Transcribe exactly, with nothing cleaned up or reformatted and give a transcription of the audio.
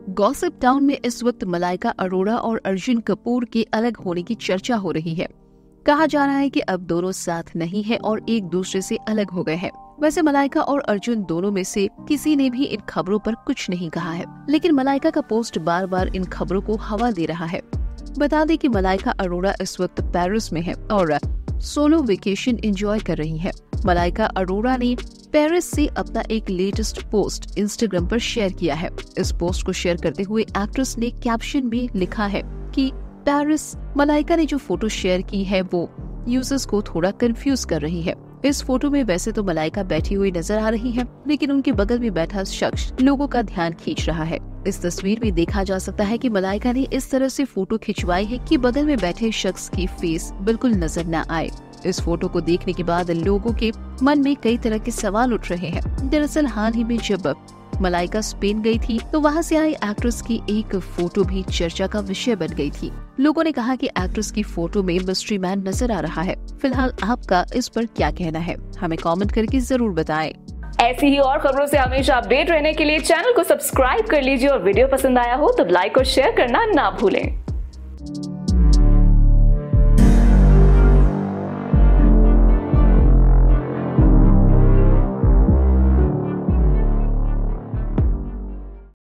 Gossip town में इस वक्त मलाइका अरोड़ा और अर्जुन कपूर के अलग होने की चर्चा हो रही है। कहा जा रहा है कि अब दोनों साथ नहीं है और एक दूसरे से अलग हो गए हैं। वैसे मलाइका और अर्जुन दोनों में से किसी ने भी इन खबरों पर कुछ नहीं कहा है, लेकिन मलाइका का पोस्ट बार बार इन खबरों को हवा दे रहा है। बता दें कि मलाइका अरोड़ा इस वक्त पेरिस में है और सोलो वेकेशन एंजॉय कर रही है। मलाइका अरोड़ा ने पेरिस से अपना एक लेटेस्ट पोस्ट इंस्टाग्राम पर शेयर किया है। इस पोस्ट को शेयर करते हुए एक्ट्रेस ने कैप्शन भी लिखा है कि पेरिस। मलाइका ने जो फोटो शेयर की है वो यूजर्स को थोड़ा कंफ्यूज कर रही है। इस फोटो में वैसे तो मलाइका बैठी हुई नजर आ रही है, लेकिन उनके बगल में बैठा शख्स लोगों का ध्यान खींच रहा है। इस तस्वीर में देखा जा सकता है कि मलाइका ने इस तरह से फोटो खिंचवाई है कि बगल में बैठे शख्स की फेस बिल्कुल नजर न आए। इस फोटो को देखने के बाद लोगों के मन में कई तरह के सवाल उठ रहे हैं। दरअसल हाल ही में जब मलाइका स्पेन गई थी तो वहां से आई एक्ट्रेस की एक फोटो भी चर्चा का विषय बन गई थी। लोगों ने कहा कि एक्ट्रेस की फोटो में मिस्ट्री मैन नजर आ रहा है। फिलहाल आपका इस पर क्या कहना है, हमें कमेंट करके जरूर बताएं। ऐसी ही और खबरों से हमेशा अपडेट रहने के लिए चैनल को सब्सक्राइब कर लीजिए और वीडियो पसंद आया हो तो लाइक और शेयर करना ना भूलें।